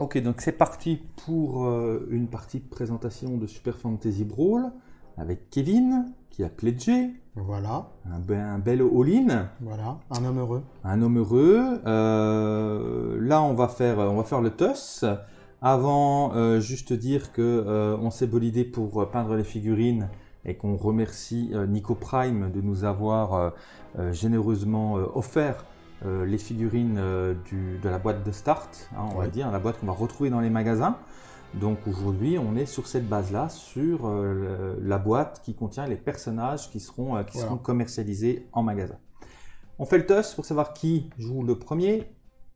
Ok, donc c'est parti pour une partie de présentation de Super Fantasy Brawl avec Kevin qui a pledgé. Voilà, Un bel all-in, voilà, un homme heureux. un homme heureux. Là, on va faire le toss. Avant, juste dire que on s'est bolidé pour peindre les figurines et qu'on remercie Nico Prime de nous avoir généreusement offert les figurines de la boîte de start, hein, on va Oui. dire, la boîte qu'on va retrouver dans les magasins. Donc aujourd'hui, on est sur cette base-là, sur la boîte qui contient les personnages qui seront commercialisés en magasin. On fait le toss pour savoir qui joue le premier.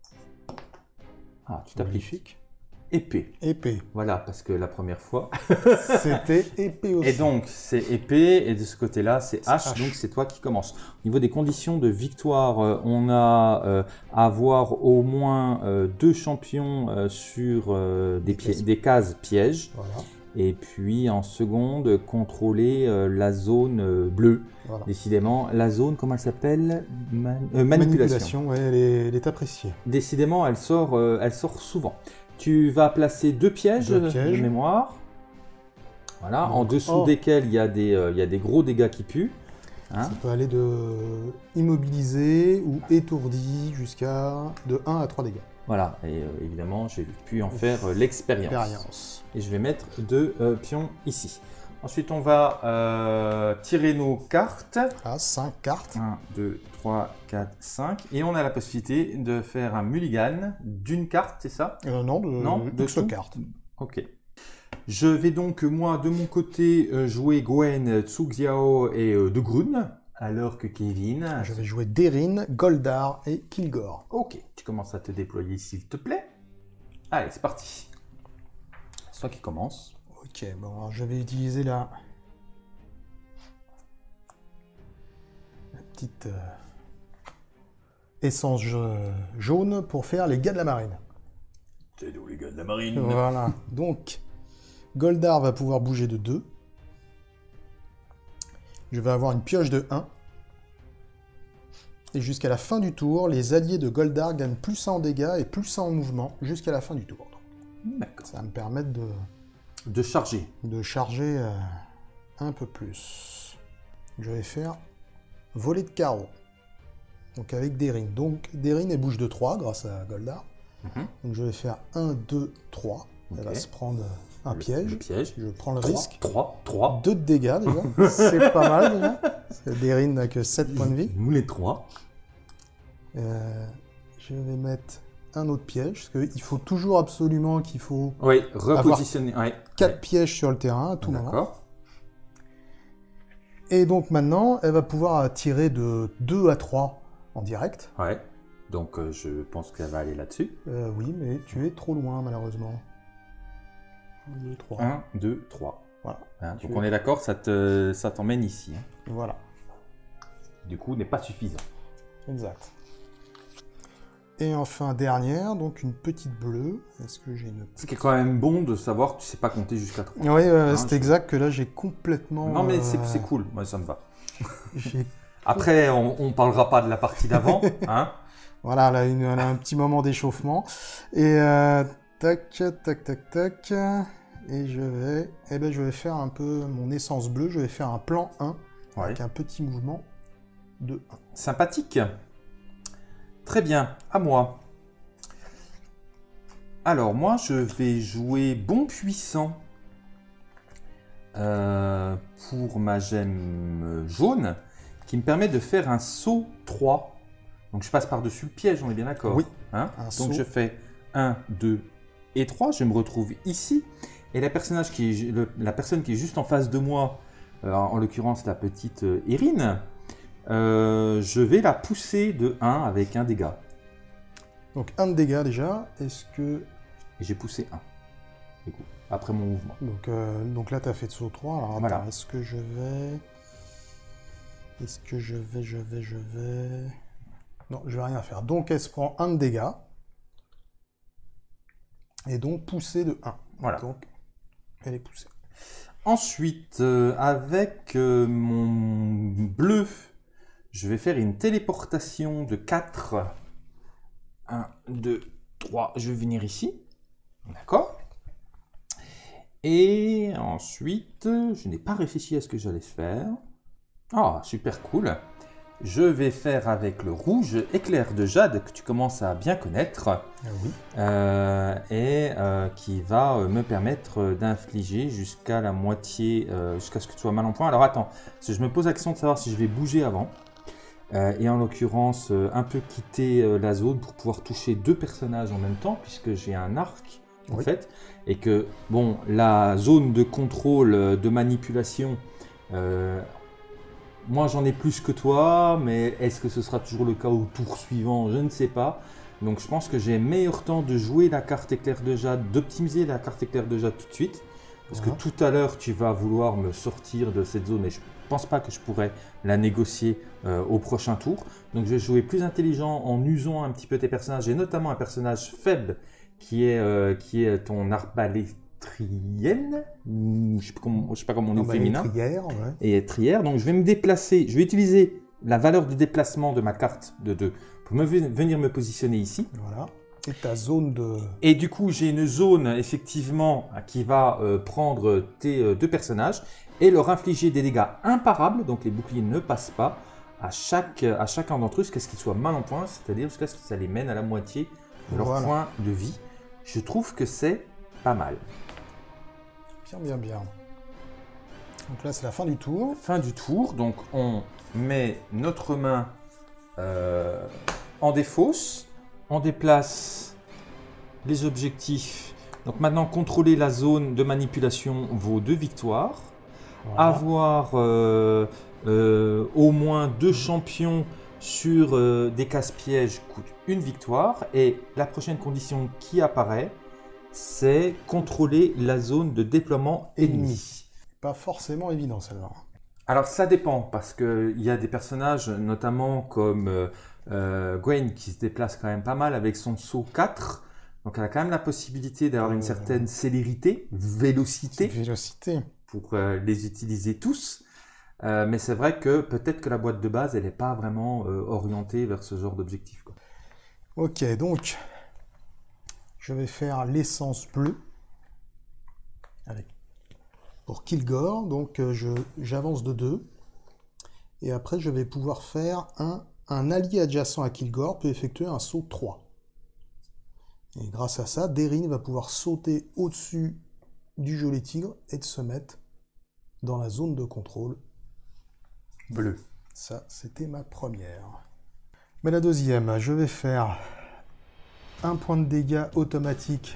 Ah, tu t'appliques. Magnifique. Épée. Épée. Voilà, parce que la première fois. C'était épée aussi. Et donc, c'est épée, et de ce côté-là, c'est H, H. donc c'est toi qui commence. Au niveau des conditions de victoire, on a à avoir au moins 2 champions sur des cases pièges. Voilà, Et puis en seconde, contrôler la zone bleue. voilà. Décidément, la zone, comment elle s'appelle? Manipulation. Ouais, elle est appréciée. Décidément, elle sort souvent. Tu vas placer 2 pièges, Deux pièges. de mémoire. Voilà, Donc, en dessous desquels il y a des gros dégâts qui puent. Hein. Ça peut aller de immobilisé ou étourdi jusqu'à de 1 à 3 dégâts. Voilà, et évidemment, j'ai pu en faire l'expérience. Expérience. Et je vais mettre 2 pions ici. Ensuite, on va tirer nos cartes. Ah, 5 cartes. 1, 2, 3, 4, 5. Et on a la possibilité de faire un mulligan d'une carte, c'est ça? Non, de tout cartes. Ok. Je vais donc, moi, de mon côté, jouer Gwen, Tsuxiao et De Grun, alors que Kevin... Je vais jouer Derin, Goldar et Kilgore. Ok, tu commences à te déployer, s'il te plaît. Allez, c'est parti. C'est toi qui commence. Ok, bon, alors je vais utiliser la petite essence jaune pour faire les gars de la marine. C'est nous, les gars de la marine. Voilà, donc Goldar va pouvoir bouger de 2. Je vais avoir une pioche de 1. Et jusqu'à la fin du tour, les alliés de Goldar gagnent plus 1 en dégâts et plus 1 en mouvement jusqu'à la fin du tour. D'accord. Ça va me permettre De charger. de charger un peu plus. Je vais faire voler de carreau. Donc avec Derin. Donc Derin elle bouge de 3 grâce à Goldar. Donc je vais faire 1, 2, 3. Elle va se prendre un piège. Le piège. Je prends le 3, risque. 3. 2 de dégâts déjà. C'est pas mal déjà. Parce que Derin n'a que 7 points de vie. Nous les 3. Je vais mettre un autre piège. Parce qu'il faut toujours absolument qu'il faut Oui, repositionner. Ouais. 4 pièges sur le terrain à tout moment. D'accord. Et donc maintenant, elle va pouvoir tirer de 2 à 3 en direct. Ouais. Donc je pense qu'elle va aller là-dessus. Oui, mais tu es trop loin malheureusement. 1, 2, 3. 1, 2, 3. Voilà. Hein, donc on est d'accord, ça t'emmène ici. Hein. Voilà. Du coup, n'est pas suffisant. Exact. Et enfin, dernière, donc une petite bleue. Est-ce que j'ai une... Ce qui est quand même bon de savoir que tu sais pas compter jusqu'à 3. Oui, c'est exact que là, j'ai complètement... Non, mais c'est cool. Moi, ça me va. J'ai... Après, on parlera pas de la partie d'avant. Hein. Voilà, là, elle a un petit moment d'échauffement. Et tac, tac, tac, tac. Et je vais faire un peu mon essence bleue. Je vais faire un plan 1 avec un petit mouvement de 1. Sympathique. Très bien, à moi. Alors, moi, je vais jouer Bon Puissant pour ma gemme jaune, qui me permet de faire un saut 3. Donc, je passe par-dessus le piège, on est bien d'accord? Oui. Hein, Un donc, saut. je fais 1, 2 et 3. Je me retrouve ici. Et la personne qui est juste en face de moi, en l'occurrence la petite Erin, je vais la pousser de 1 avec un dégât. Donc 1 de dégâts déjà. Est-ce que... Et j'ai poussé 1, du coup, après mon mouvement. Donc là, tu as fait de saut 3. Alors attends, Voilà. est-ce que je vais... Non, je vais rien faire. Donc elle se prend 1 de dégâts. Et donc poussée de 1. Voilà. Donc elle est poussée. Ensuite, avec mon bleu, je vais faire une téléportation de 4. 1, 2, 3. Je vais venir ici. D'accord. Et ensuite, je n'ai pas réfléchi à ce que j'allais faire. Ah, super cool. Je vais faire avec le rouge éclair de jade que tu commences à bien connaître. Oui. Qui va me permettre d'infliger jusqu'à la moitié, jusqu'à ce que tu sois mal en point. Alors attends, parce que je me pose la question de savoir si je vais bouger avant. Et en l'occurrence, un peu quitter la zone pour pouvoir toucher 2 personnages en même temps, puisque j'ai un arc en fait. Et que, bon, la zone de contrôle, de manipulation... moi, j'en ai plus que toi, mais est-ce que ce sera toujours le cas au tour suivant? Je ne sais pas. Donc, je pense que j'ai meilleur temps de jouer la carte éclair de jade, d'optimiser la carte éclair de jade tout de suite. Parce que tout à l'heure, tu vas vouloir me sortir de cette zone et je ne pense pas que je pourrais la négocier au prochain tour. Donc, je vais jouer plus intelligent en usant un petit peu tes personnages et notamment un personnage faible qui est ton arbalétrienne. Je ne sais pas comment on dit au féminin. Trière, ouais. Et trière. Donc je vais me déplacer, je vais utiliser la valeur de déplacement de ma carte de 2 pour venir me positionner ici. Voilà. Et ta zone de... Et du coup, j'ai une zone effectivement qui va prendre tes 2 personnages et leur infliger des dégâts imparables. Donc les boucliers ne passent pas à chacun d'entre eux jusqu'à ce qu'ils soient mal en point, c'est-à-dire jusqu'à ce que ça les mène à la moitié de leur point de vie. Je trouve que c'est pas mal. Bien. Donc là, c'est la fin du tour. Fin du tour, donc on met notre main en défausse, on déplace les objectifs. Donc maintenant, contrôler la zone de manipulation vaut 2 victoires. Voilà. Avoir au moins 2 champions sur des casse-pièges coûte 1 victoire. Et la prochaine condition qui apparaît, c'est contrôler la zone de déploiement ennemi. Pas forcément évident celle-là. Alors ça dépend, parce qu'il y a des personnages, notamment comme Gwen, qui se déplace quand même pas mal avec son saut 4. Donc elle a quand même la possibilité d'avoir une certaine célérité, vélocité. Pour les utiliser tous. Mais c'est vrai que peut-être que la boîte de base, elle n'est pas vraiment orientée vers ce genre d'objectif. Ok, donc je vais faire l'essence bleue pour Kilgore. Donc j'avance de 2. Et après, je vais pouvoir faire un allié adjacent à Kilgore peut effectuer un saut 3. Et grâce à ça, Daerin va pouvoir sauter au-dessus du Geôlier Tigre et de se mettre dans la zone de contrôle bleue. Ça, c'était ma première. Mais la deuxième, je vais faire un point de dégâts automatique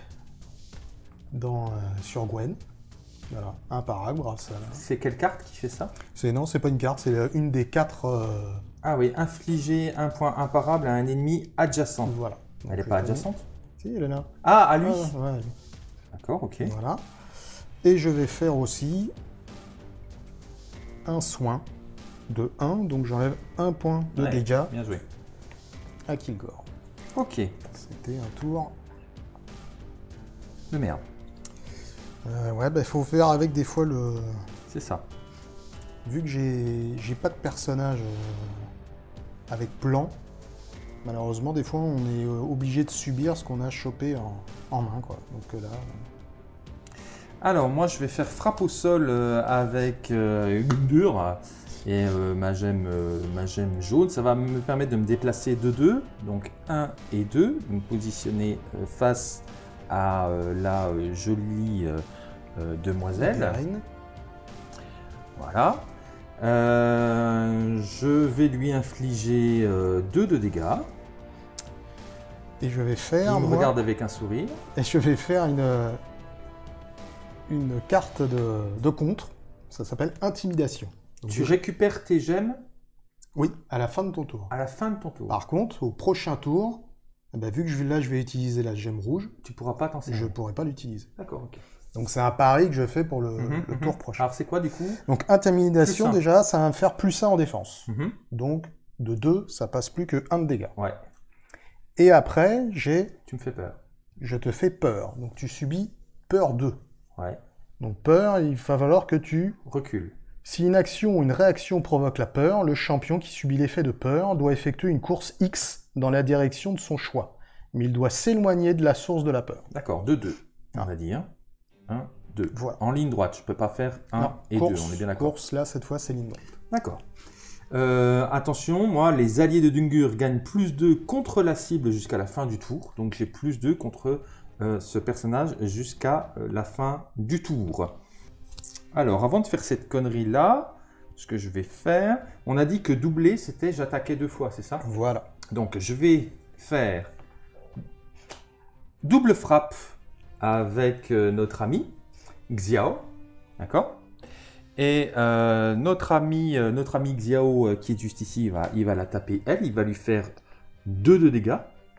sur Gwen. Voilà, imparable grâce à... C'est quelle carte qui fait ça? Non, c'est pas une carte, c'est une des 4... Ah oui, infliger un point imparable à un ennemi adjacent. Voilà. Elle n'est pas adjacente? Si, elle est là. Ah, à lui ouais. D'accord, ok. Voilà. Et je vais faire aussi un soin de 1, donc j'enlève un point de dégâts bien joué. À Kilgore. Ok. C'était un tour de merde. Ouais, bah, faut faire avec des fois le... C'est ça. Vu que j'ai pas de personnage avec plan, malheureusement, des fois, on est obligé de subir ce qu'on a chopé en main, quoi. Donc là... Alors, moi, je vais faire frappe au sol avec Gundur et ma gemme jaune. Ça va me permettre de me déplacer de 2, donc 1 et 2, de me positionner face à la jolie demoiselle. Voilà. Je vais lui infliger 2 de dégâts. Et je vais faire... Il me regarde avec un sourire. Et je vais faire une carte de contre. Ça s'appelle Intimidation. Donc tu récupères tes gemmes? Oui, à la fin de ton tour. À la fin de ton tour. Par contre, au prochain tour, vu que je vais utiliser la gemme rouge, tu pourras pas t'en servir. Je ne pourrai pas l'utiliser. D'accord, ok. Donc c'est un pari que je fais pour le tour prochain. Alors c'est quoi du coup? Donc Intimidation, déjà, ça va me faire +1 en défense. Donc de 2, ça passe plus que 1 de dégâts. Ouais. Et après, tu me fais peur. Je te fais peur. Donc tu subis peur 2. Ouais. Donc peur, il va falloir que tu... recules. Si une action ou une réaction provoque la peur, le champion qui subit l'effet de peur doit effectuer une course X dans la direction de son choix. Mais il doit s'éloigner de la source de la peur. D'accord, de 2. on va dire. 1, 2. Voilà. En ligne droite, je peux pas faire 1 et 2, on est bien d'accord. Course, là, cette fois, c'est ligne droite. D'accord. Attention, moi, les alliés de Dungur gagnent plus 2 contre la cible jusqu'à la fin du tour. Donc, j'ai plus 2 contre ce personnage jusqu'à la fin du tour. Alors, avant de faire cette connerie-là, ce que je vais faire, on a dit que doubler, c'était j'attaquais 2 fois, c'est ça? Voilà. Donc, je vais faire double frappe avec notre ami Xiao, d'accord? Et notre ami Xiao qui est juste ici, il va la taper elle, il va lui faire 2 de dégâts.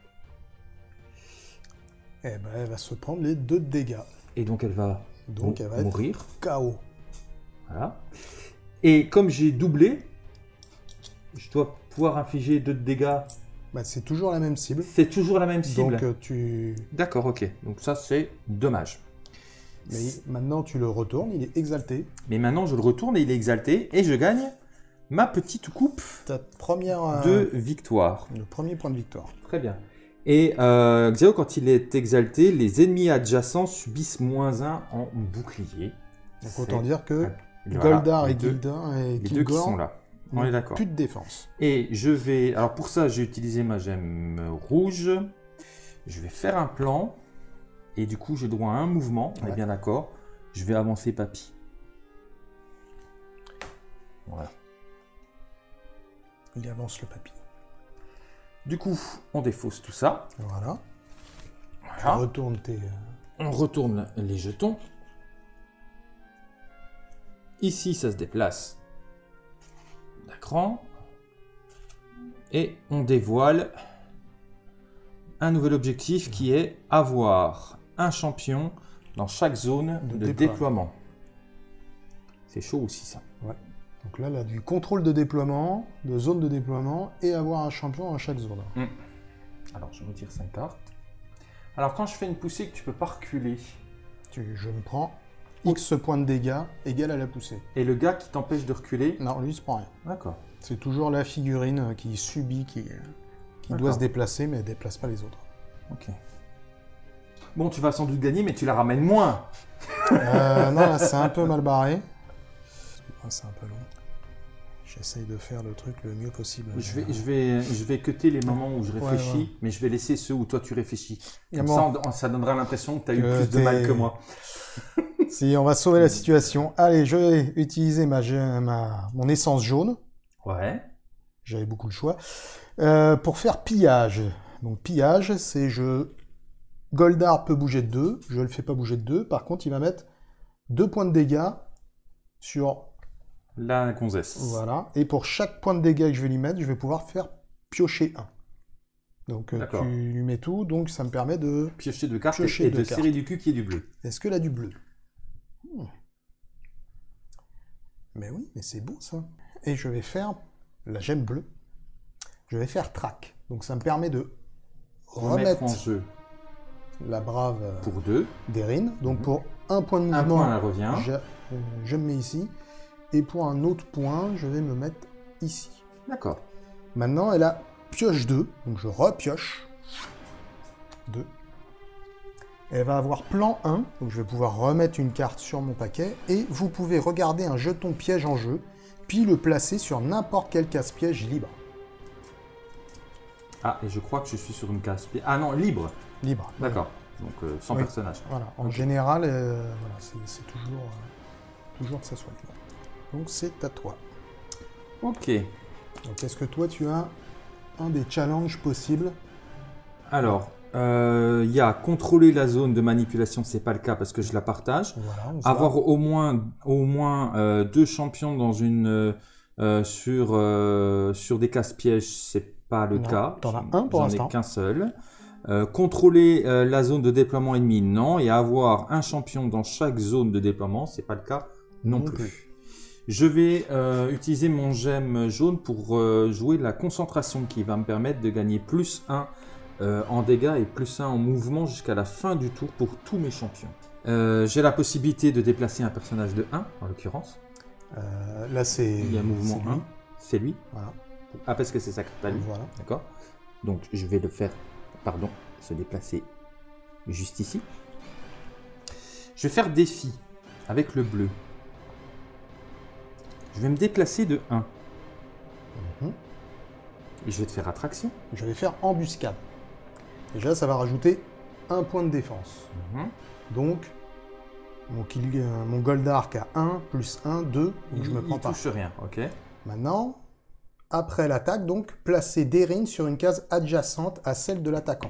Eh ben, elle va se prendre les 2 de dégâts. Et donc elle va mourir. KO. Voilà. Et comme j'ai doublé, je dois pouvoir infliger 2 de dégâts. Bah, c'est toujours la même cible. C'est toujours la même cible. Donc tu... D'accord, ok. Donc ça c'est dommage. Mais maintenant tu le retournes, il est exalté. Mais maintenant je le retourne et il est exalté et je gagne ma petite coupe Ta première de victoire. le premier point de victoire. Très bien. Et Xiao, quand il est exalté, les ennemis adjacents subissent -1 en bouclier. Donc autant dire que Voilà, Goldar les et deux- Gildar et les deux qui Kilgore sont là. On est d'accord. plus de défense. Et je vais... Alors pour ça, j'ai utilisé ma gemme rouge. Je vais faire un plan. Et du coup, j'ai droit à un mouvement. On est Ouais. bien d'accord. Je vais avancer Papy. Voilà. Il avance le papy. Du coup, on défausse tout ça. Voilà. Tu Voilà. retournes tes... On retourne les jetons. Ici, ça se déplace d'un cran. Et on dévoile un nouvel objectif qui est avoir un champion dans chaque zone de déploiement. C'est chaud aussi ça. Ouais. Donc là, du contrôle de déploiement, de zone de déploiement, et avoir un champion dans chaque zone. Alors, je retire 5 cartes. Alors, quand je fais une poussée que tu peux pas reculer, Je me prends X points de dégâts égal à la poussée. et le gars qui t'empêche de reculer, Non, lui, il se prend rien. d'accord. C'est toujours la figurine qui subit, qui doit D'accord. se déplacer, mais elle ne déplace pas les autres. Ok. Bon, tu vas sans doute gagner, mais tu la ramènes moins. Non, là, c'est un peu mal barré. C'est un peu long. J'essaye de faire le truc le mieux possible. Je vais cutter les moments où je réfléchis, ouais. mais je vais laisser ceux où toi tu réfléchis. Et Comme bon. ça, ça donnera l'impression que tu as eu Que plus de mal t'es- que moi. Si, on va sauver la situation. Allez, je vais utiliser mon essence jaune. Ouais. J'avais beaucoup de choix. Pour faire pillage. Donc pillage, c'est Goldar peut bouger de 2. Je ne le fais pas bouger de 2. Par contre, il va mettre 2 points de dégâts sur... La gonzesse. Voilà. Et pour chaque point de dégâts que je vais lui mettre, je vais pouvoir faire piocher 1. Donc D'accord. tu lui mets tout. Donc ça me permet de... Piocher 2 cartes Piocher et deux de cartes. serrer du cul qui est du bleu. Est-ce que là du bleu? Mais oui, mais c'est beau ça. Et je vais faire la gemme bleue. Je vais faire track. Donc ça me permet de Remettre remettre en jeu la brave pour 2. d'Erin. Donc pour un point de Un mouvement, point, elle revient. je me mets ici. Et pour un autre point, je vais me mettre ici. D'accord. Maintenant, elle a pioche 2. Donc je repioche 2. Elle va avoir plan 1. Donc je vais pouvoir remettre une carte sur mon paquet. Et vous pouvez regarder un jeton piège en jeu. Puis le placer sur n'importe quel casse-piège libre. Ah, et je crois que je suis sur une case. Ah non, libre. Libre. D'accord. Donc sans Oui. personnage. Voilà. En Ok. général, voilà, c'est toujours que ça soit libre. Donc c'est à toi. Ok. Donc est-ce que toi tu as un des challenges possibles? Alors, il y a contrôler la zone de manipulation, c'est pas le cas parce que je la partage. Voilà, on Avoir sera- au moins 2 champions dans sur des casse-pièges, c'est pas le Non, cas. t'en as un pour J'en l'instant. ai qu'un seul. Contrôler la zone de déploiement ennemi, non. Et avoir un champion dans chaque zone de déploiement, c'est pas le cas non Non plus. plus. Je vais utiliser mon gemme jaune pour jouer la concentration qui va me permettre de gagner +1 en dégâts et +1 en mouvement jusqu'à la fin du tour pour tous mes champions. J'ai la possibilité de déplacer un personnage de 1, en l'occurrence. Là c'est... Il y a un mouvement c'est lui. 1, c'est lui. Voilà. Ah, parce que c'est sa carte à lui. Voilà. D'accord. Donc je vais le faire, se déplacer juste ici. Je vais faire défi avec le bleu. Je vais me déplacer de 1. Mhm. Et je vais te faire attraction. Je vais faire embuscade. Déjà, ça va rajouter un point de défense. Mhm. Donc, mon Goldark à 1, plus 1, 2, donc je me prends Il pas. touche rien, ok. Maintenant, après l'attaque, donc, placez Daerin sur une case adjacente à celle de l'attaquant.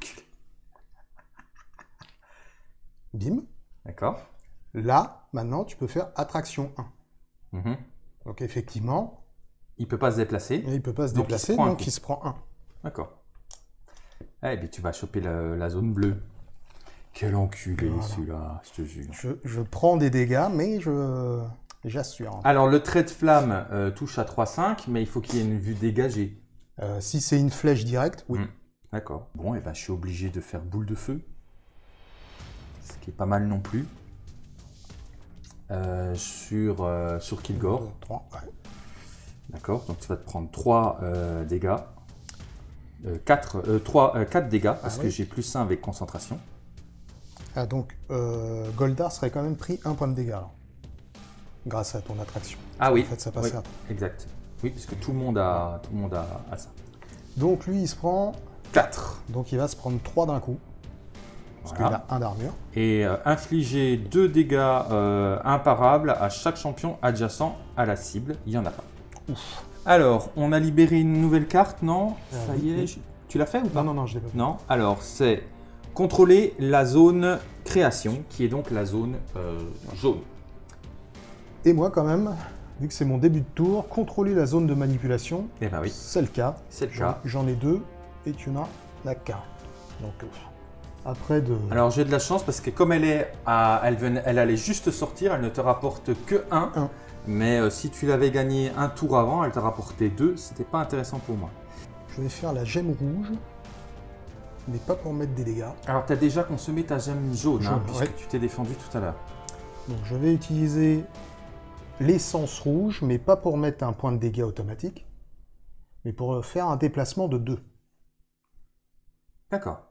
Bim. D'accord. Là, maintenant, tu peux faire attraction 1. Mhm. Donc, effectivement, Il peut pas se déplacer. il ne peut pas se Donc, déplacer, il se prend un donc coup. il se prend 1. D'accord. Eh bien, tu vas choper la zone bleue. Quel enculé, Voilà. celui-là, je te jure. Je prends des dégâts, mais j'assure. Alors, le trait de flamme touche à 3-5, mais il faut qu'il y ait une vue dégagée. Si c'est une flèche directe, oui. D'accord. Bon, et ben, je suis obligé de faire boule de feu. Ce qui est pas mal non plus. Sur Kilgore. 3, ouais. D'accord. Donc, tu vas te prendre 3 dégâts. 4 dégâts, parce que oui. j'ai plus 1 avec concentration. Ah, donc, Goldar serait quand même pris 1 point de dégâts, alors, grâce à ton attraction. Ah oui. En fait, ça passe Oui, à 3. exact. Oui, parce que tout le monde a ça. Donc, lui, il se prend... 4. Donc, il va se prendre 3 d'un coup, parce Voilà. qu'il a 1 d'armure. Et infliger 2 dégâts imparables à chaque champion adjacent à la cible. Il n'y en a pas. Ouf. Alors, on a libéré une nouvelle carte, non? Ça oui, y est, oui. tu l'as fait ou pas? Non, je l'ai pas fait. Non. Alors, c'est contrôler la zone création, qui est donc la zone jaune. Et moi, quand même, vu que c'est mon début de tour, contrôler la zone de manipulation, Eh ben oui, c'est le cas. c'est le cas. J'en ai 2, et tu en as 4. Donc, après de... Alors, j'ai de la chance parce que comme elle allait juste sortir, elle ne te rapporte que 1. Un. Mais si tu l'avais gagné un tour avant, elle t'a rapporté 2. C'était pas intéressant pour moi. Je vais faire la gemme rouge, mais pas pour mettre des dégâts. Alors, tu as déjà consommé ta gemme jaune, Jaune, puisque ouais. tu t'es défendu tout à l'heure. Donc je vais utiliser l'essence rouge, mais pas pour mettre un point de dégâts automatique, mais pour faire un déplacement de 2. D'accord.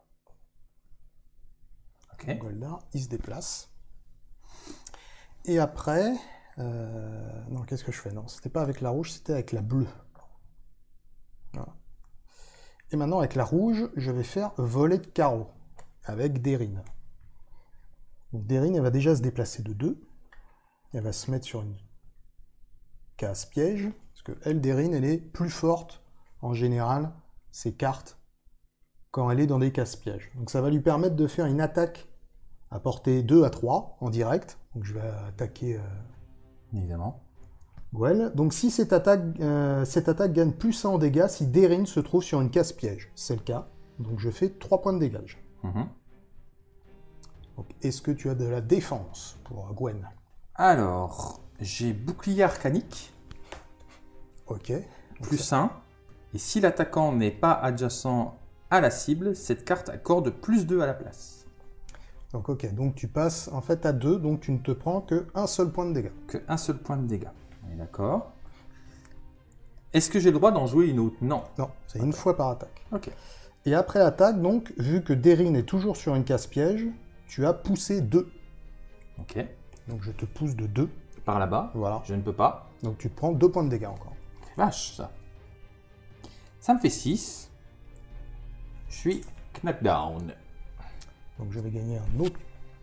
Ok. Goldar, il se déplace. Et après... non, qu'est-ce que je fais? Non, c'était pas avec la rouge, c'était avec la bleue. Voilà. Et maintenant, avec la rouge, je vais faire volet de carreau, avec Daerin. Donc Daerin, elle va déjà se déplacer de 2. Elle va se mettre sur une case piège, parce que elle, Daerin, elle est plus forte, en général, ses cartes, quand elle est dans des cases pièges. Donc ça va lui permettre de faire une attaque à portée 2 à 3, en direct. Donc je vais attaquer... Évidemment. Gwen. Donc si cette attaque gagne plus 1 en dégâts si Daerin se trouve sur une case piège. C'est le cas. Donc je fais 3 points de dégâts. Mhm. Donc est-ce que tu as de la défense pour Gwen? Alors, j'ai bouclier arcanique, Ok. Donc plus 1. Et si l'attaquant n'est pas adjacent à la cible, cette carte accorde plus 2 à la place. Donc ok, donc tu passes en fait à 2, donc tu ne te prends qu'un seul point de dégâts. Que un seul point de dégâts. On est d'accord. Est-ce que j'ai le droit d'en jouer une autre? Non. Non, c'est une fois par attaque. Ok. Et après l'attaque, donc, vu que Daerin est toujours sur une case piège, tu as poussé 2. Ok. Donc je te pousse de 2. Par là-bas, Voilà. je ne peux pas. Donc tu te prends 2 points de dégâts encore. Vache, ça. Ça me fait 6. Je suis knockdown. Donc je vais gagner un autre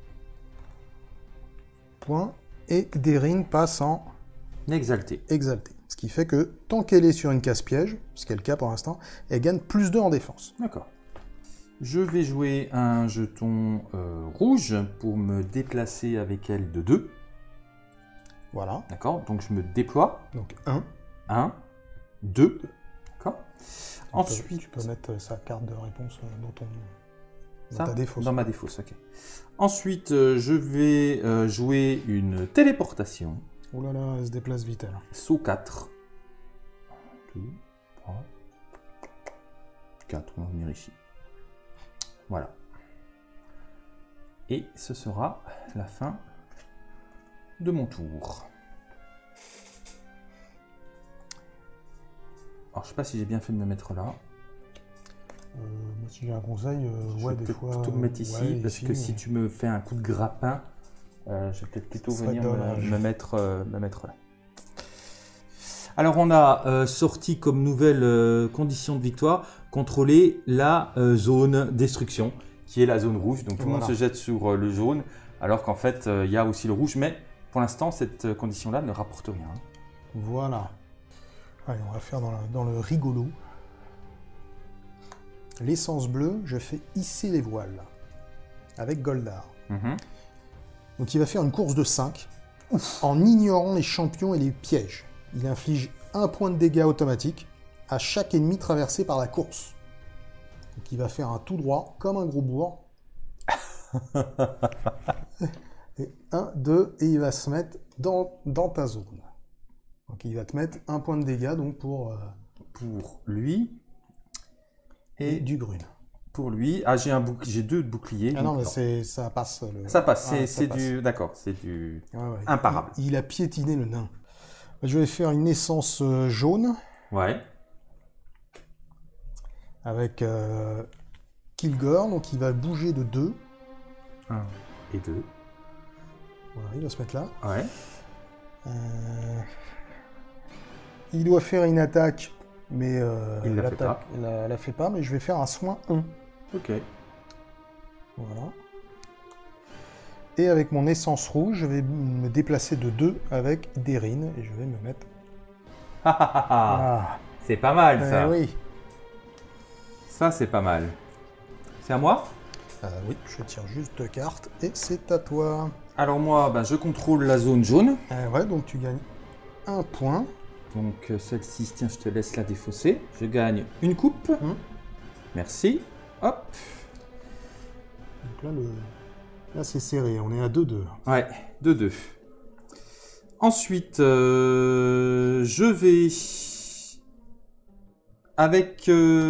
point. Et Daerin passe en Exalté. exalté. Ce qui fait que tant qu'elle est sur une case piège, ce qui est le cas pour l'instant, elle gagne plus 2 en défense. D'accord. Je vais jouer un jeton rouge pour me déplacer avec elle de 2. Voilà. D'accord. Donc je me déploie. Donc 1. 1, 2. D'accord. Ensuite, Tu peux mettre sa carte de réponse dans ça, ta défausse. dans ma défausse, ok. Ensuite, je vais jouer une téléportation. Oh là là, elle se déplace vite elle. Saut 4. 2, 3, 4. On va venir ici. Voilà. Et ce sera la fin de mon tour. Alors, je sais pas si j'ai bien fait de me mettre là. Moi, si j'ai un conseil, Je ouais, vais des peut-être fois. plutôt me mettre ici, ouais, parce ici, que si tu me fais un coup de grappin, Je vais peut-être plutôt Ce serait venir dommage. me mettre là. Alors on a sorti comme nouvelle condition de victoire, contrôler la zone destruction, qui est la zone rouge. Donc tout le monde se jette sur le jaune, alors qu'en fait il y a aussi le rouge. Mais pour l'instant, cette condition-là ne rapporte rien. Voilà. Allez, on va faire dans le rigolo. L'essence bleue, je fais hisser les voiles avec Goldar. Donc il va faire une course de 5 en ignorant les champions et les pièges. Il inflige 1 point de dégâts automatique à chaque ennemi traversé par la course. Donc il va faire un tout droit comme un gros bourg. Et 1, 2, et il va se mettre dans ta zone. Donc il va te mettre 1 point de dégâts donc pour lui et du grune. Pour lui, j'ai 2 boucliers. Ah non, mais ça passe. Ça passe, Ah, c'est du... D'accord, c'est du... Ouais. imparable. Il a piétiné le nain. Je vais faire une essence jaune. Ouais. Avec Kilgore, donc il va bouger de 2. 1 et 2. Voilà, il va se mettre là. Ouais. Il doit faire une attaque, mais il la fait pas. La fait pas, mais je vais faire un soin 1. Ok. Voilà. Et avec mon essence rouge, je vais me déplacer de 2 avec Derine, et je vais me mettre... Ah. C'est pas mal, ça. Oui. Ça, c'est pas mal. C'est à moi? Oui, je tire juste 2 cartes, et c'est à toi. Alors moi, je contrôle la zone jaune. Ouais, donc tu gagnes 1 point. Donc celle-ci, tiens, je te laisse la défausser. Je gagne une coupe. Merci. Hop. Donc là c'est serré, on est à 2-2. Ouais, 2-2. Ensuite, je vais avec...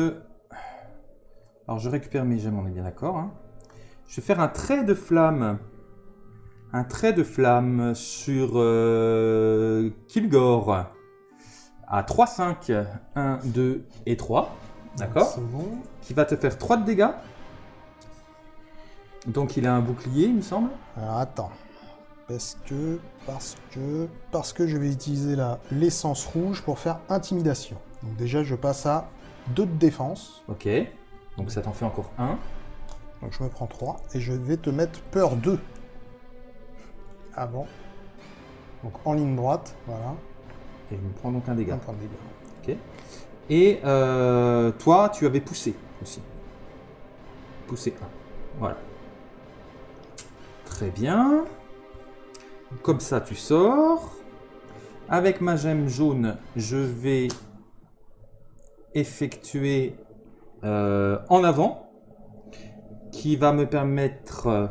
Alors je récupère mes gemmes, on est bien d'accord. Hein. Je vais faire un trait de flamme. Un trait de flamme sur Kilgore. À 3, 5, 1, 2 et 3. D'accord. C'est bon. Qui va te faire 3 de dégâts. Donc il a un bouclier, il me semble. Alors attends. Parce que je vais utiliser l'essence rouge pour faire intimidation. Donc déjà je passe à 2 de défense. Ok. Donc ça t'en fait encore 1. Donc je me prends 3 et je vais te mettre peur 2. Avant. Donc en ligne droite, voilà. Et je me prends donc un dégât. Un point de dégâts. Ok. Et toi, tu avais poussé aussi. Poussé 1. Voilà. Très bien. Comme ça, tu sors. Avec ma gemme jaune, je vais effectuer en avant, qui va me permettre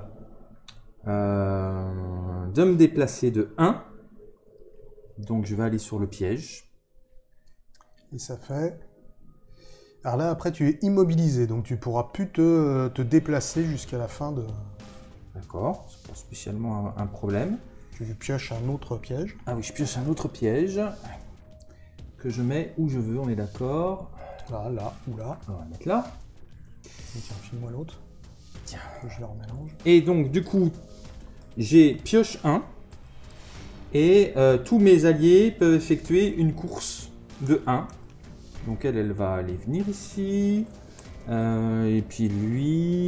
de me déplacer de 1. Donc je vais aller sur le piège. Et ça fait... Alors là, après, tu es immobilisé, donc tu pourras plus te déplacer jusqu'à la fin de... D'accord, c'est pas spécialement un problème. Tu pioches un autre piège. Ah oui, je pioche un autre piège que je mets où je veux, on est d'accord. Là, ou là. On va mettre là. Tiens, file-moi l'autre. Tiens. Que je les remélange. Et donc, du coup, j'ai pioche 1. Et tous mes alliés peuvent effectuer une course de 1. Donc elle va aller venir ici. Et puis lui,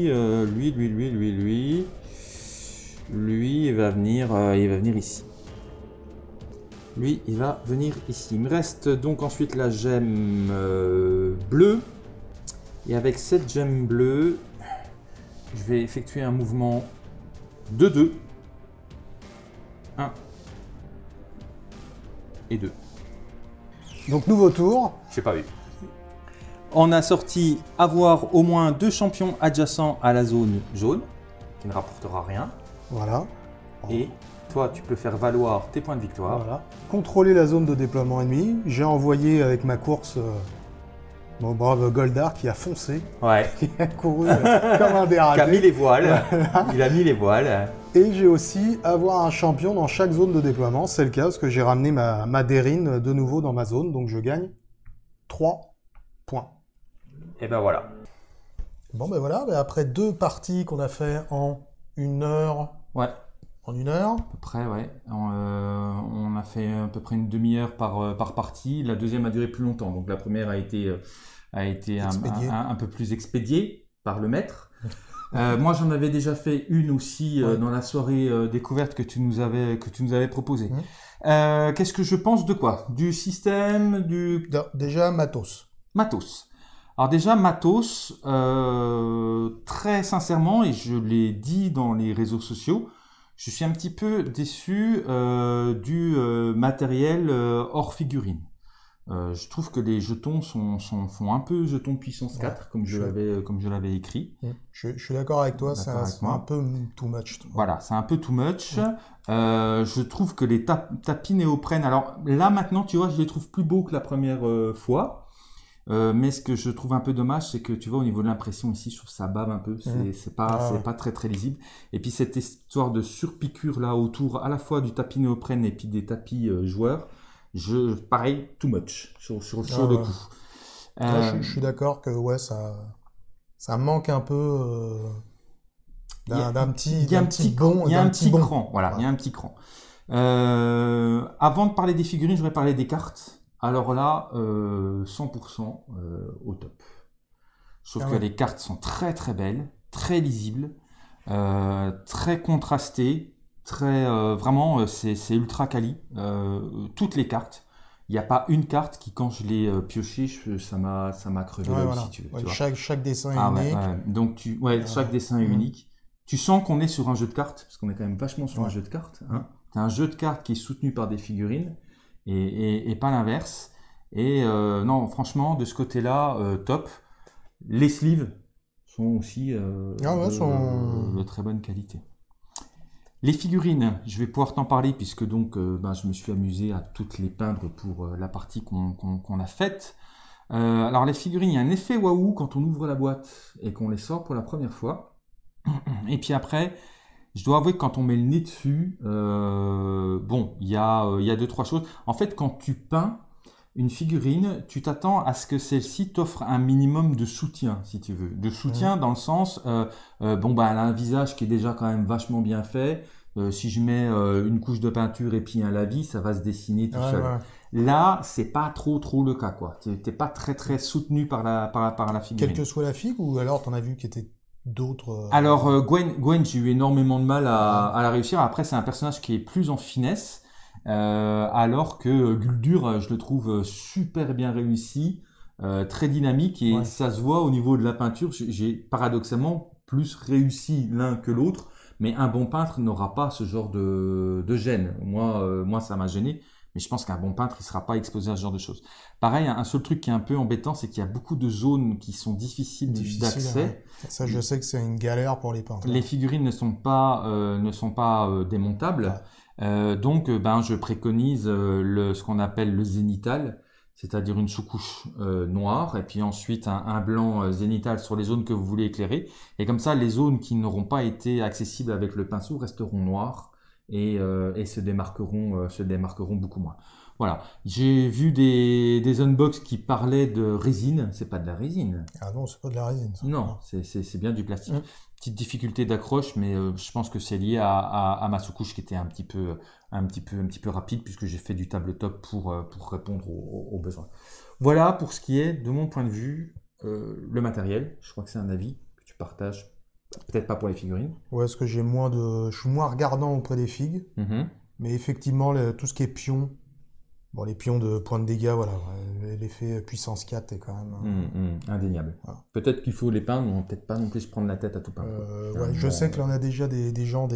il va venir ici. Lui, il va venir ici. Il me reste donc ensuite la gemme bleue. Et avec cette gemme bleue, je vais effectuer un mouvement de 2. 1 et 2. Donc nouveau tour. J'ai pas vu. On a sorti avoir au moins 2 champions adjacents à la zone jaune, qui ne rapportera rien. Voilà. Et toi, tu peux faire valoir tes points de victoire. Voilà. Contrôler la zone de déploiement ennemi. J'ai envoyé avec ma course mon brave Goldar qui a foncé. Ouais. Qui a couru comme un dératé. Qui a mis les voiles. Il a mis les voiles. Et j'ai aussi avoir un champion dans chaque zone de déploiement. C'est le cas parce que j'ai ramené ma Derine de nouveau dans ma zone. Donc je gagne 3 points. Et ben voilà. Bon ben voilà, après 2 parties qu'on a fait en 1 heure. Ouais. En 1 heure? À peu près, ouais. On a fait à peu près une demi-heure par partie. La deuxième a duré plus longtemps. Donc la première a été Expédié. un peu plus expédiée par le maître. Moi, j'en avais déjà fait une aussi Ouais. dans la soirée découverte que tu nous avais proposée. Mhm. Qu'est-ce que je pense de quoi? Du système, du Déjà, matos. matos. Alors déjà, matos, très sincèrement, et je l'ai dit dans les réseaux sociaux, je suis un petit peu déçu du matériel hors figurine. Je trouve que les jetons font un peu jetons puissance 4, Ouais, comme je l'avais écrit. je suis d'accord avec toi, D'accord avec c'est un moi. peu too much. Je trouve. Voilà, c'est un peu too much. Ouais. Je trouve que les tapis néoprène, alors là maintenant, tu vois, je les trouve plus beaux que la première fois. Mais ce que je trouve un peu dommage, c'est que tu vois, au niveau de l'impression ici, je trouve que ça bave un peu. C'est pas très très lisible. Et puis cette histoire de surpiqûre là autour, à la fois du tapis néoprène et puis des tapis joueurs, pareil, too much sur le Ouais. coup. Ouais, je suis d'accord que ouais, ça manque un peu d'un Il y a un petit cran, voilà, il y a un petit cran. Avant de parler des figurines, je voudrais parler des cartes. Alors là, 100% au top. Je trouve que les cartes sont très très belles, très lisibles, très contrastées, vraiment c'est ultra quali. Toutes les cartes. Il n'y a pas une carte qui, quand je l'ai piochée, ça m'a crevé Ouais, l'œil, voilà. si tu veux. Ouais, Tu vois. chaque dessin est Ah ouais, unique. ouais. Donc chaque dessin est unique. Tu sens qu'on est sur un jeu de cartes, parce qu'on est quand même vachement sur un jeu de cartes. Hein. C'est un jeu de cartes qui est soutenu par des figurines et pas l'inverse. Et non, franchement, de ce côté-là, top. Les sleeves sont aussi de très bonne qualité. Les figurines, je vais pouvoir t'en parler puisque donc je me suis amusé à toutes les peindre pour la partie qu'on a faite. Alors les figurines, il y a un effet waouh quand on ouvre la boîte et qu'on les sort pour la première fois. Et puis après, je dois avouer que quand on met le nez dessus, il y a deux, trois choses. En fait, quand tu peins une figurine, tu t'attends à ce que celle-ci t'offre un minimum de soutien, si tu veux. De soutien dans le sens, elle a un visage qui est déjà quand même vachement bien fait. Si je mets une couche de peinture et puis un lavis, ça va se dessiner tout seul. Ouais. Là, c'est pas trop le cas, quoi. T'es pas très soutenu par la figurine. Quelle que soit la figue, ou alors t'en as vu qui étaient d'autres. Alors Gwen, j'ai eu énormément de mal à la réussir. Après, c'est un personnage qui est plus en finesse, alors que Guldur, je le trouve super bien réussi, très dynamique et ça se voit au niveau de la peinture. J'ai paradoxalement plus réussi l'un que l'autre, mais un bon peintre n'aura pas ce genre de gêne. Moi, ça m'a gêné. Mais je pense qu'un bon peintre, il ne sera pas exposé à ce genre de choses. Pareil, un seul truc qui est un peu embêtant, c'est qu'il y a beaucoup de zones qui sont difficiles d'accès. Ouais. Ça, je sais que c'est une galère pour les peintres. Les figurines ne sont pas démontables. Donc, je préconise ce qu'on appelle le zénital, c'est-à-dire une sous-couche noire, et puis ensuite un blanc zénital sur les zones que vous voulez éclairer. Et comme ça, les zones qui n'auront pas été accessibles avec le pinceau resteront noires et se démarqueront beaucoup moins. Voilà. J'ai vu des unbox qui parlaient de résine. C'est pas de la résine. Ah non, c'est pas de la résine. Ça. Non, c'est bien du plastique. Petite difficulté d'accroche, mais je pense que c'est lié à ma sous-couche qui était un petit peu rapide puisque j'ai fait du tabletop pour répondre aux besoins. Voilà pour ce qui est de mon point de vue le matériel. Je crois que c'est un avis que tu partages. Peut-être pas pour les figurines. Ouais, parce que je suis moins regardant auprès des figues. Mais effectivement, tout ce qui est pion, les pions de points de dégâts, voilà, l'effet puissance 4 est quand même indéniable. Voilà. Peut-être qu'il faut les peindre, mais peut-être pas non plus se prendre la tête à tout peindre. Je sais que l'on a déjà des gens,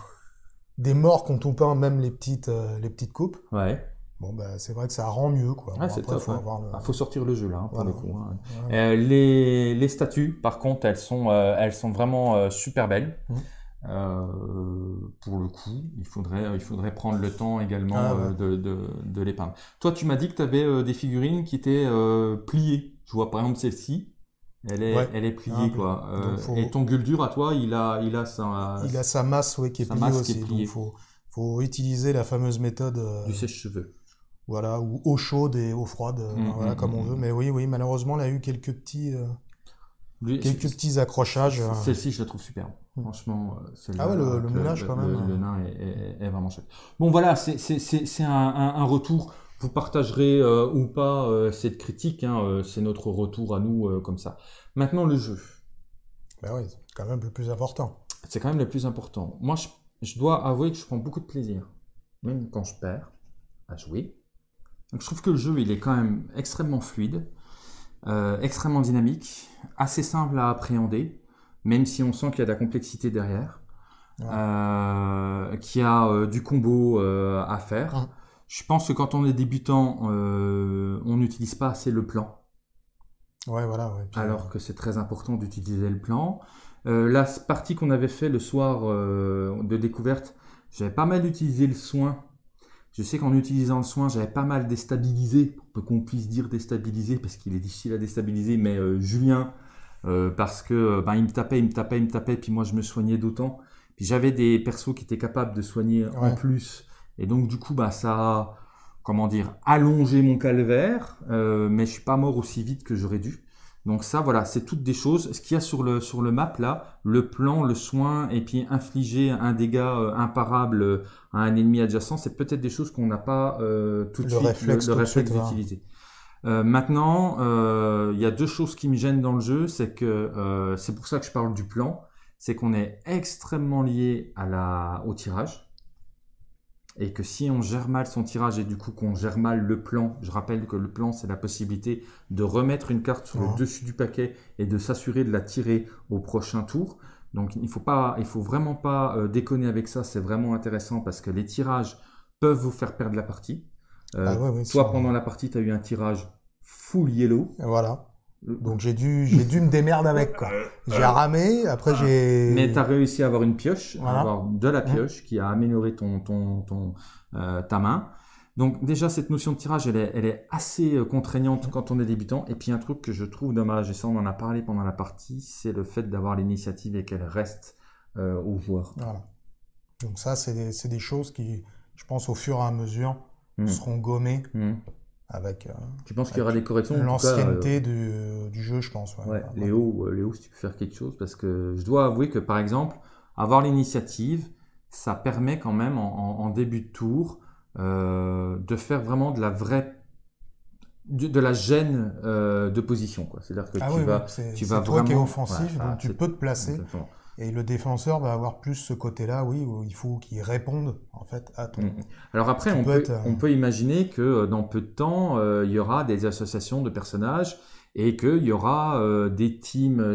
des morts qui ont tout peint, même les petites coupes. Ouais. Bon, c'est vrai que ça rend mieux, quoi. Ouais, c'est top. Faut sortir le jeu là, pour le coup. Voilà. Les statues, par contre, elles sont vraiment super belles. Pour le coup, il faudrait prendre le temps également de les peindre. Toi, tu m'as dit que tu avais des figurines qui étaient pliées. Je vois par exemple celle-ci, elle est pliée quoi. Et ton Guldur à toi, il a sa masse qui est pliée aussi. Donc faut utiliser la fameuse méthode du sèche-cheveux. Voilà, ou eau chaude et eau froide, comme on veut. Mais oui, malheureusement, il a eu quelques petits Quelques petits accrochages. Celle-ci, je la trouve superbe. Franchement, celle-là. Ah ouais, le moulage quand même. Le nain est vraiment chouette. Bon, voilà, c'est un retour. Vous partagerez ou pas cette critique. Hein, c'est notre retour à nous comme ça. Maintenant, le jeu. Ben oui, c'est quand même le plus important. C'est quand même le plus important. Moi, je dois avouer que je prends beaucoup de plaisir, même quand je perds, à jouer. Donc, je trouve que le jeu, il est quand même extrêmement fluide. Extrêmement dynamique, assez simple à appréhender, même si on sent qu'il y a de la complexité derrière, qu'il y a du combo à faire. Je pense que quand on est débutant, on n'utilise pas assez le plan. Ouais, voilà. Ouais. Puis, alors que c'est très important d'utiliser le plan. La partie qu'on avait fait le soir de découverte, j'avais pas mal utilisé le soin. Je sais qu'en utilisant le soin, j'avais pas mal déstabilisé, pour qu'on puisse dire déstabilisé, parce qu'il est difficile à déstabiliser, mais Julien, parce que il me tapait, puis moi je me soignais d'autant. Puis j'avais des persos qui étaient capables de soigner en plus, et donc du coup, ça a, comment dire, allongé mon calvaire, mais je suis pas mort aussi vite que j'aurais dû. Donc ça, voilà, c'est toutes des choses. Ce qu'il y a sur le map là, le plan, le soin, et puis infliger un dégât imparable à un ennemi adjacent, c'est peut-être des choses qu'on n'a pas tout de suite le réflexe d'utiliser. Maintenant, il y a deux choses qui me gênent dans le jeu, c'est que c'est pour ça que je parle du plan, c'est qu'on est extrêmement lié au tirage. Et que si on gère mal son tirage et du coup qu'on gère mal le plan, je rappelle que le plan c'est la possibilité de remettre une carte sur le dessus du paquet et de s'assurer de la tirer au prochain tour. Donc il faut vraiment pas déconner avec ça, c'est vraiment intéressant parce que les tirages peuvent vous faire perdre la partie. Toi pendant la partie tu as eu un tirage full yellow. Voilà. Donc j'ai dû me démerder avec quoi. J'ai ramé, après j'ai. Mais tu as réussi à avoir une pioche, avoir de la pioche qui a amélioré ta main. Donc déjà cette notion de tirage, elle est assez contraignante quand on est débutant. Et puis un truc que je trouve dommage, et ça on en a parlé pendant la partie, c'est le fait d'avoir l'initiative et qu'elle reste aux joueurs. Voilà. Donc ça c'est des choses qui, je pense au fur et à mesure, seront gommées. Avec, tu penses qu'il y aura des corrections? L'ancienneté du jeu, je pense. Ouais, Léo, si tu peux faire quelque chose, parce que je dois avouer que par exemple, avoir l'initiative, ça permet quand même en début de tour de faire vraiment de la gêne de position, quoi. C'est-à-dire que tu vas toi vraiment qui es offensif, donc tu peux te placer. Exactement. Et le défenseur va avoir plus ce côté-là, où il faut qu'il réponde en fait à ton. Alors après, on peut imaginer que dans peu de temps, il y aura des associations de personnages et qu'il y aura des teams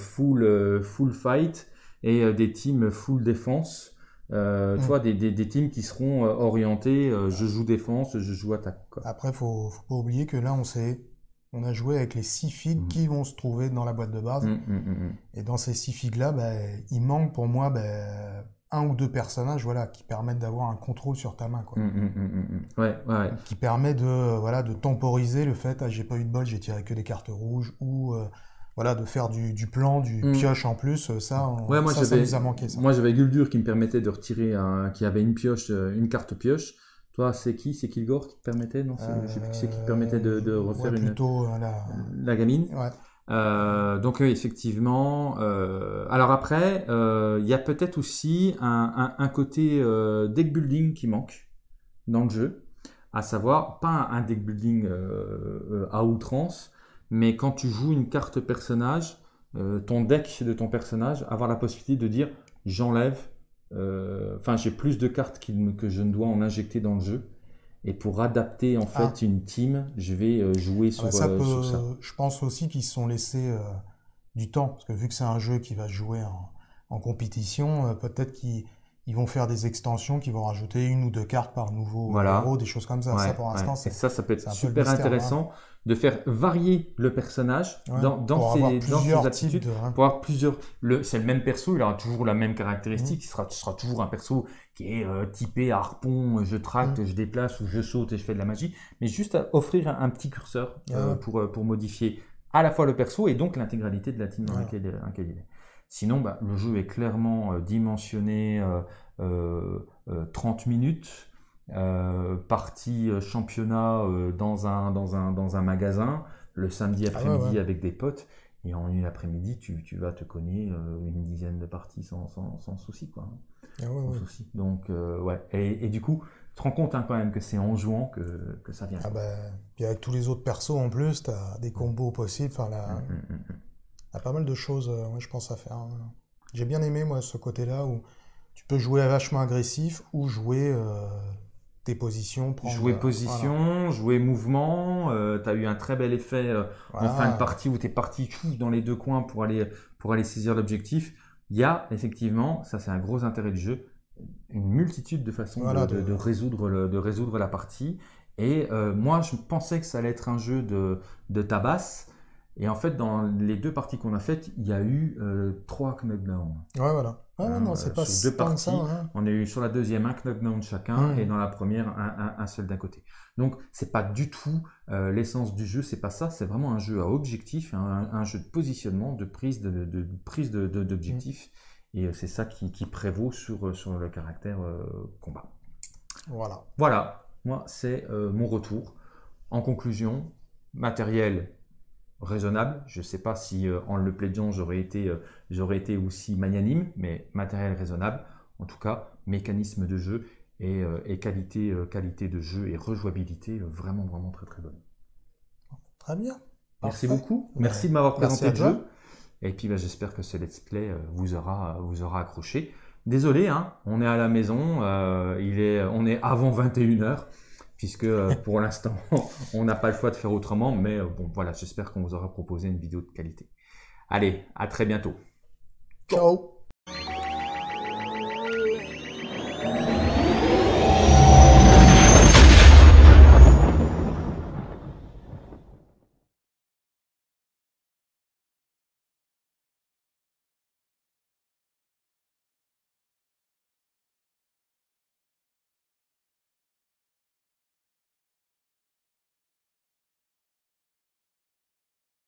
full fight et des teams full défense. Tu vois, des teams qui seront orientés. Je joue défense, je joue attaque, quoi. Après, faut pas oublier que là, on a joué avec les 6 figues qui vont se trouver dans la boîte de base. Et dans ces 6 figues-là, il manque pour moi un ou deux personnages qui permettent d'avoir un contrôle sur ta main. Quoi. Ouais. Qui permet de temporiser le fait j'ai pas eu de bol, j'ai tiré que des cartes rouges, ou de faire du plan, du pioche en plus. Ça nous a manqué. Ça. Moi, j'avais Guldur qui me permettait de retirer, qui avait une carte pioche. Toi, c'est qui le qui te permettait? Non, je sais plus qui c'est qui te permettait de refaire la gamine. Ouais. Donc effectivement. Alors après, il y a peut-être aussi un côté deck building qui manque dans le jeu, à savoir pas un deck building à outrance, mais quand tu joues une carte personnage, ton deck de ton personnage, avoir la possibilité de dire j'enlève. J'ai plus de cartes que je ne dois en injecter dans le jeu, et pour adapter en fait une team, je vais jouer sur ça. Je pense aussi qu'ils se sont laissés du temps, parce que vu que c'est un jeu qui va jouer en compétition, peut-être qu'ils vont faire des extensions qui vont rajouter 1 ou 2 cartes par nouveau héros, des choses comme ça. Ouais, ça pour l'instant, ça peut être super intéressant de faire varier le personnage dans ses attitudes, pour avoir plusieurs. C'est le même perso, il aura toujours la même caractéristique, ce sera toujours un perso qui est typé harpon, je tracte, je déplace, ou je saute et je fais de la magie, mais juste à offrir un petit curseur pour modifier à la fois le perso et donc l'intégralité de la team dans laquelle il est. Sinon, le jeu est clairement dimensionné 30 minutes. Partie championnat dans un magasin le samedi après-midi avec des potes, Et en une après-midi, tu vas te cogner une dizaine de parties sans souci, quoi. Ah ouais, Sans ouais. souci. Donc, ouais. Et du coup, tu te rends compte hein, quand même que c'est en jouant que ça vient. Ah bah, puis avec tous les autres persos en plus, t'as des combos possibles. Enfin, Mm, là, mm, mm, mm. y a pas mal de choses, ouais, je pense à faire, hein. J'ai bien aimé, moi, ce côté-là où tu peux jouer vachement agressif ou jouer tes positions, prendre. Jouer Voilà. position, jouer mouvement, tu as eu un très bel effet en fin de Voilà. partie où tu es parti tchouf, dans les deux coins pour aller saisir l'objectif. Il y a effectivement, ça c'est un gros intérêt du jeu, une multitude de façons Voilà, de résoudre la partie. Et moi, je pensais que ça allait être un jeu de tabasse. Et en fait, dans les deux parties qu'on a faites, il y a eu 3 knockdowns. Ouais, voilà. Ah ouais, non, c'est pas Sur deux tant que ça, parties, hein. on a eu sur la deuxième un knockdown chacun et Hmm. dans la première un seul d'un côté. Donc c'est pas du tout l'essence du jeu, c'est pas ça, c'est vraiment un jeu à objectif, un jeu de positionnement, de prise Hmm. d'objectif et c'est ça qui prévaut sur le caractère combat. Voilà. Voilà, moi c'est mon retour. En conclusion, matériel raisonnable. Je ne sais pas si en le plaidant j'aurais été aussi magnanime, mais matériel raisonnable. En tout cas, mécanisme de jeu et qualité de jeu et rejouabilité vraiment vraiment très très bonne. Très bien. Merci Parfait. beaucoup. Ben, Merci de m'avoir merci présenté à le jeu. toi. Et puis bah, j'espère que ce let's play vous aura accroché. Désolé, hein, on est à la maison, on est avant 21h, puisque pour l'instant on n'a pas le choix de faire autrement, mais bon voilà, j'espère qu'on vous aura proposé une vidéo de qualité. Allez, à très bientôt. Ciao.